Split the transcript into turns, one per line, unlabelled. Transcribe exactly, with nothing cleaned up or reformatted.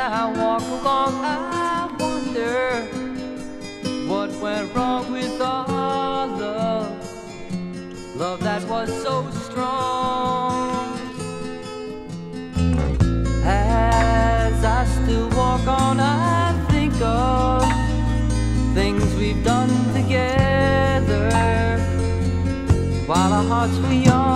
I walk along, I wonder what went wrong with our love, love that was so strong. As I still walk on, I think of things we've done together while our hearts were young.